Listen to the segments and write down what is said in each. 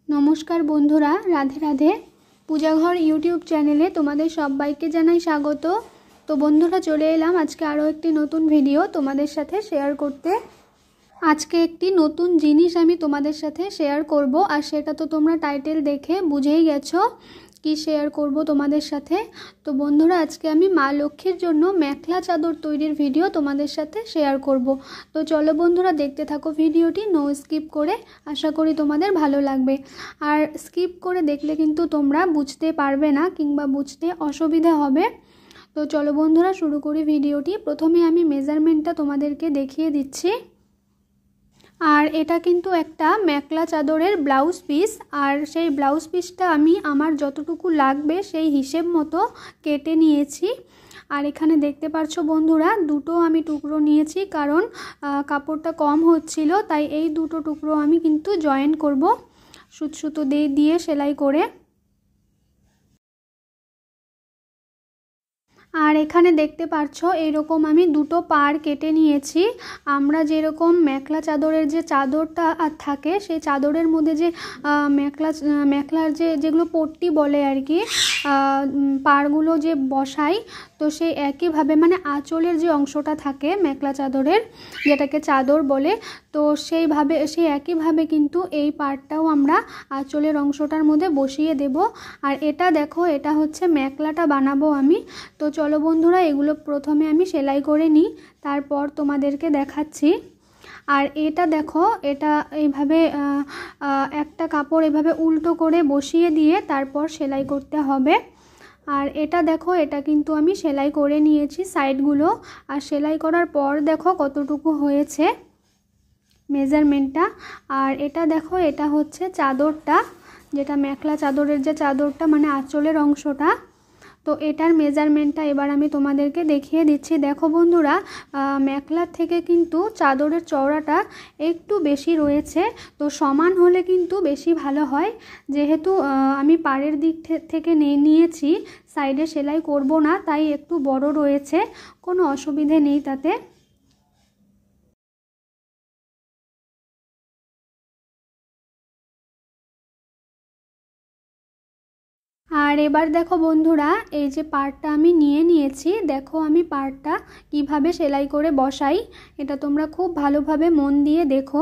नमस्कार बंधुरा राधे राधे पूजाघर यूट्यूब चैनेले तुम्हादेर सबाइके जानाई स्वागत। तो बंधुरा चले एलाम आज के आरो एकटी नतून भिडियो तुम्हादेर साथे शेयर करते। आज के एकटी नतून जिनिस आमी तुम्हादेर साथे शेयर करब और सेटा तो तोमरा टाइटेल देखे बुझेई गेछो कि शेयर करब तुम्हादेर साथे। तो बंधुरा आज के आमी मा लक्ष्मीर जोन्नो मेखला चादर तैरिर भिडियो तुम्हादेर साथे शेयर करब। तो चलो बंधुरा देखते थाको भिडियोटी नो स्किप करे, आशा करी तुम्हादेर भालो लागबे। और स्किप करे देखले किन्तु तोमरा बुझते पारबे ना किंबा बुझते असुविधा होबे। तो चलो बंधुरा शुरू करी भिडियोटी। प्रथमे आमी मेजारमेंटटा तुम्हादेरके देखिए दिচ্ছি। और एटा किन्तु एकटा मेखला चादरेर ब्लाउज पिस और सेई ब्लाउज पिसटा आमी आमार जतटुकु लागबे सेई हिसेब मतो केटे निয়েছি। और एखाने देखते पाচ্ছো बंधुरा दुटो आमी टुकरो निয়েছি कारण कापड़टा कम होच्छिलो ताई एई दुटो टुकरो आमी किन्तु जয়েন करब सुतो सुतो दिए सेलाई करे। और एखाने देखते पाচ্ছো एरकम आमी दुटो पार केटे निয়েছি। आमरा जेरकम मेखला चादरेर जे चादरटा थाके सेई चादरेर मध्य जे मेखलार जेगुलो पट्टी बोले आर कि पारगुलो जे बसाई तो सेई एकई भावे माने आँचलेर जे अंशटा थाके मेखला चादरेर जेटाके चादर बोले तो सेई भावे सेई एकई भावे किन्तु एई पार्टटाओ आमरा आँचलेर अंशटार मध्य बसिए देब। और एटा देखो एटा होच्छे मेखलाटा बानाबो आमी। तो चलो बंधुरा एगुलो प्रथमे आमी सेलाई करे निই तारपर तोमादेरके देखाচ্ছি। और एटा देखो एटा এইভাবে একটা কাপড় এইভাবে উল্টো করে বসিয়ে দিয়ে তারপর সেলাই করতে হবে। আর এটা দেখো এটা কিন্তু আমি সেলাই করে নিয়েছি সাইডগুলো। আর সেলাই করার পর দেখো কতটুকু হয়েছে মেজারমেন্টটা। আর এটা দেখো এটা হচ্ছে চাদরটা যেটা মেখলা চাদরের যে চাদরটা মানে আঁচলের অংশটা। तो एटार मेजारमेंटटा एबार आमी तोमादेरके देखिए दिচ্ছি। देखो बंधुरा मेखलार थेके किन्तु चादरेर चौड़ाटा एकटू बेशी रयेछे तो समान होले किन्तु बेशी भालो हय। जेहेतु आमी पाड़ेर दिक थेके निয়েছি साइडे सेलाई करब ना ताई एकटू बड़ो रयेछे, कोनो असुविधा नेই ताते। और एबार देखो बंधुरा এই যে পাড়টা আমি নিয়ে নিয়েছি দেখো আমি পাড়টা কিভাবে সেলাই করে বসাই এটা তোমরা খুব ভালোভাবে মন দিয়ে দেখো।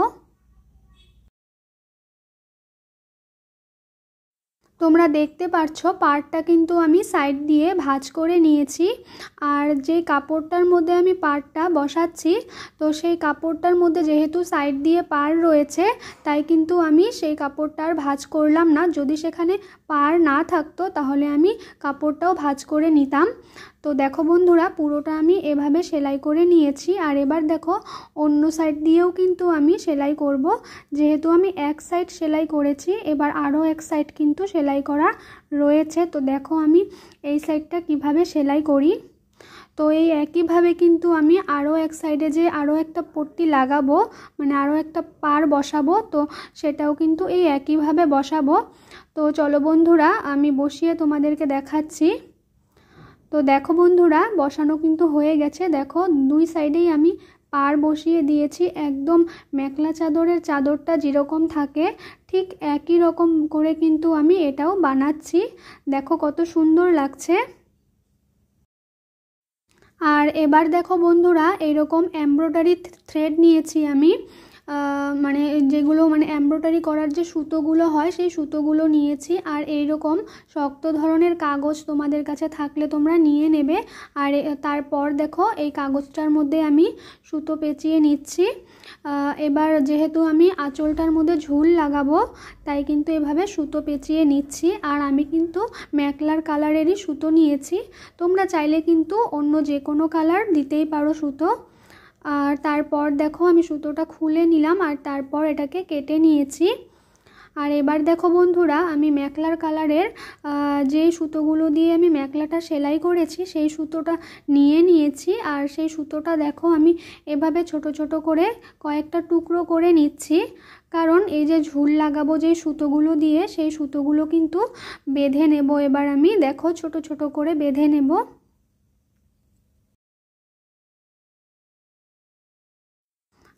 তোমরা দেখতে পাচ্ছো পাড়টা কিন্তু আমি সাইড দিয়ে ভাঁজ করে নিয়েছি। আর যে কাপড়টার মধ্যে আমি পাড়টা বসাচ্ছি তো সেই কাপড়টার মধ্যে যেহেতু সাইড দিয়ে পাড় রয়েছে তাই কিন্তু আমি সেই কাপড়টার ভাঁজ করলাম না। যদি সেখানে পাড় না থাকতো তাহলে আমি কাপড়টাও ভাঁজ করে নিতাম। তো দেখো বন্ধুরা পুরোটা আমি এভাবে সেলাই করে নিয়েছি। আর এবার দেখো অন্য সাইড দিয়েও কিন্তু আমি সেলাই করব। যেহেতু আমি এক সাইড সেলাই করেছি এবার আরও এক সাইড কিন্তু সেলাই করা রয়েছে। তো দেখো আমি এই সাইডটা কিভাবে সেলাই করি। তো এই একইভাবে কিন্তু আমি আরও এক সাইডে যে আরও একটা পট্টি লাগাবো মানে আরও একটা পার বসাবো তো সেটাও কিন্তু এই একইভাবে বসাবো। তো চলো বন্ধুরা আমি বসিয়ে তোমাদেরকে দেখাচ্ছি। তো দেখো বন্ধুরা বসানো কিন্তু হয়ে গেছে। দেখো দুই সাইডেই আমি পার বসিয়ে দিয়েছি একদম মেখলা চাদরের চাদরটা যেরকম থাকে ঠিক একই রকম করে কিন্তু আমি এটাও বানাচ্ছি। দেখো কত সুন্দর লাগছে। আর এবার দেখো বন্ধুরা এরকম এমব্রয়ডারি থ্রেড নিয়েছি আমি মানে যেগুলো মানে এমব্রয়ডারি করার যে সুতোগুলো হয় সেই সুতোগুলো নিয়েছি। আর এইরকম শক্ত ধরনের কাগজ তোমাদের কাছে থাকলে তোমরা নিয়ে নেবে। আর তারপর দেখো এই কাগজটার মধ্যে আমি সুতো পেঁচিয়ে নিচ্ছি। এবার যেহেতু আমি আঁচলটার মধ্যে ঝুল লাগাবো তাই কিন্তু এভাবে সুতো পেঁচিয়ে নিচ্ছি। আর আমি কিন্তু মেখলার কালারেরই সুতো নিয়েছি, তোমরা চাইলে কিন্তু অন্য যে কোনো কালার দিতেই পারো সুতো। আর তারপর দেখো আমি সুতোটা খুলে নিলাম আর তারপর এটাকে কেটে নিয়েছি। আর এবার দেখো বন্ধুরা আমি মেখলার কালারের যে সুতোগুলো দিয়ে আমি মেখলাটা সেলাই করেছি সেই সুতোটা নিয়ে নিয়েছি। আর সেই সুতোটা দেখো আমি এভাবে ছোট ছোট করে কয়েকটা টুকরো করে নিচ্ছি কারণ এই যে ঝুল লাগাবো যে সুতোগুলো দিয়ে সেই সুতোগুলো কিন্তু বেঁধে নেব। এবার আমি দেখো ছোট ছোট করে বেঁধে নেব।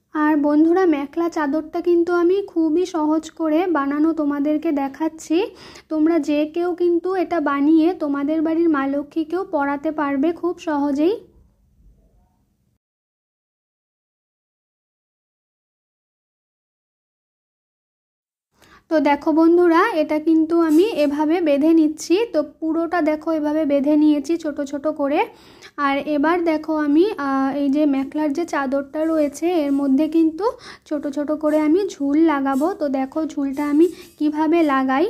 আর বন্ধুরা, মেখলা চাদরটা কিন্তু আমি খুবই সহজ করে বানানো তোমাদেরকে দেখাচ্ছি। তোমরা যে কেউ কিন্তু এটা বানিয়ে তোমাদের বাড়ির মা লক্ষ্মীকেও পরাতে পারবে খুব সহজেই। তো দেখো বন্ধুরা, এটা কিন্তু আমি এভাবে বেঁধে নিচ্ছি। তো পুরোটা দেখো এভাবে বেঁধে নিয়েছি ছোট ছোট করে। আর এবার দেখো আমি এই যে মেখলার যে চাদরটা রয়েছে এর মধ্যে কিন্তু ছোট ছোট করে আমি ঝুল লাগাবো। তো দেখো ঝুলটা আমি কিভাবে লাগাই।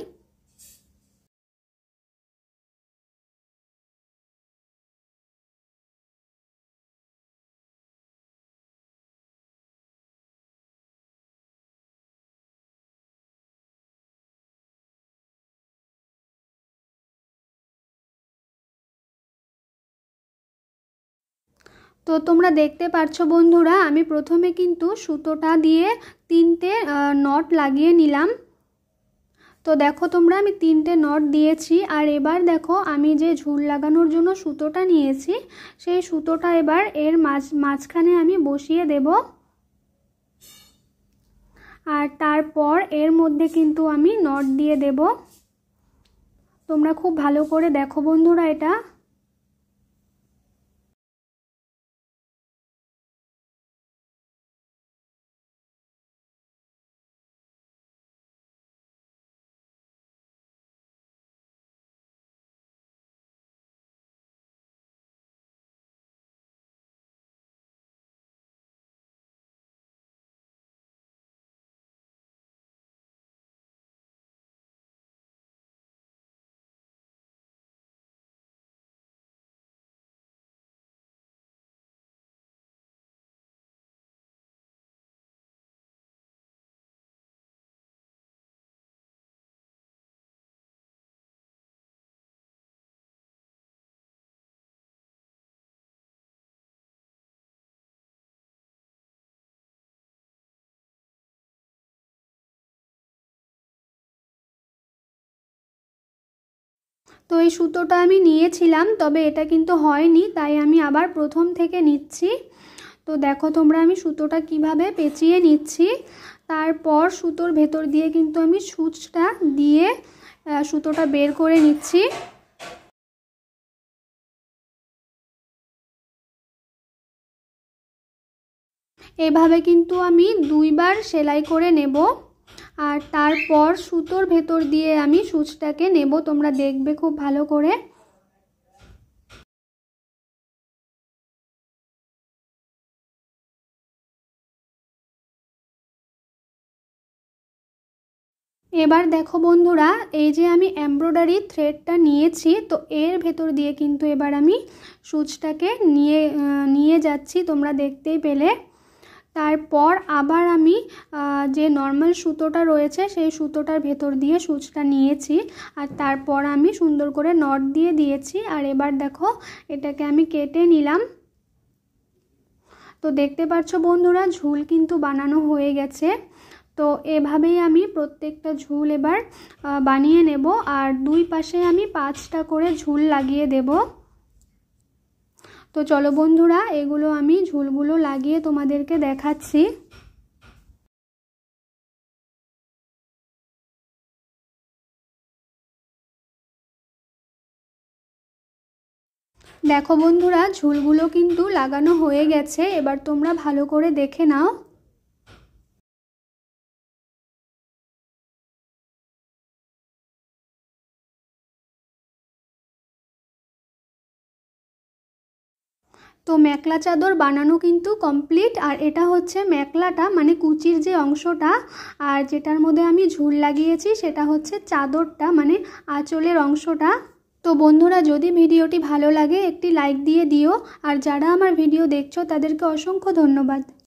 তো তোমরা দেখতে পাচ্ছ বন্ধুরা, আমি প্রথমে কিন্তু সুতোটা দিয়ে 3টে নট লাগিয়ে নিলাম। তো দেখো তোমরা, আমি 3টে নট দিয়েছি। আর এবার দেখো আমি যে ঝুল লাগানোর জন্য সুতোটা নিয়েছি সেই সুতোটা এবার এর মাঝখানে আমি বসিয়ে দেব। আর তারপর এর মধ্যে কিন্তু আমি নট দিয়ে দেব। তোমরা খুব ভালো করে দেখো বন্ধুরা এটা। তো এই সুতোটা আমি নিয়েছিলাম, তবে এটা কিন্তু হয়নি, তাই আমি আবার প্রথম থেকে নিচ্ছি। তো দেখো তোমরা, আমি সুতোটা কিভাবে পেঁচিয়ে নিচ্ছি। তারপর সুতোর ভেতর দিয়ে কিন্তু আমি সূচটা দিয়ে সুতোটা বের করে নিচ্ছি। এভাবে কিন্তু আমি 2বার সেলাই করে নেব। আর তারপর সুতোর ভেতর দিয়ে আমি সূচটাকে নেব। তোমরা দেখবে খুব ভালো করে। এবার দেখো বন্ধুরা, এই যে আমি এমব্রয়ডারি থ্রেডটা নিয়েছি, তো এর ভেতর দিয়ে কিন্তু এবার আমি সূচটাকে নিয়ে যাচ্ছি, তোমরা দেখতেই পেলে। তারপর আবার আমি যে নর্মাল সুতোটা রয়েছে সেই সুতোটার ভেতর দিয়ে সূচটা নিয়েছি। আর তারপর আমি সুন্দর করে নট দিয়ে দিয়েছি। আর এবার দেখো এটাকে আমি কেটে নিলাম। তো দেখতে পাচ্ছ বন্ধুরা, ঝুল কিন্তু বানানো হয়ে গেছে। তো এভাবেই আমি প্রত্যেকটা ঝুল এবার বানিয়ে নেব। আর 2 পাশে আমি 5টা করে ঝুল লাগিয়ে দেব। তো চলো বন্ধুরা, এগুলো আমি ঝুলগুলো লাগিয়ে তোমাদেরকে দেখাচ্ছি। দেখো বন্ধুরা, ঝুলগুলো কিন্তু লাগানো হয়ে গেছে। এবার তোমরা ভালো করে দেখে নাও। তো মেখলা চাদর বানানো কিন্তু কমপ্লিট। আর এটা হচ্ছে মেখলাটা, মানে কুচির যে অংশটা, আর যেটার মধ্যে আমি ঝুল লাগিয়েছি সেটা হচ্ছে চাদরটা, মানে আঁচলের অংশটা। তো বন্ধুরা, যদি ভিডিওটি ভালো লাগে একটি লাইক দিয়ে দিও। আর যারা আমার ভিডিও দেখছো তাদেরকে অসংখ্য ধন্যবাদ।